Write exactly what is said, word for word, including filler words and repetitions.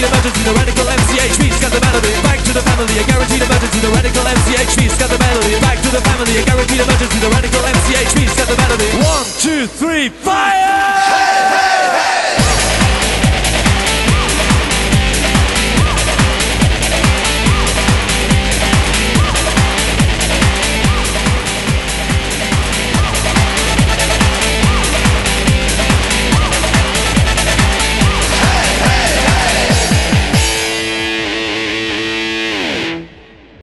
guaranteed emergency, the radical M C H P's got the melody. Back to the family, a guaranteed emergency, the radical M C H P's got the melody. Back to the family, a guaranteed emergency, the radical M C H P's got the melody. One, two, three, five.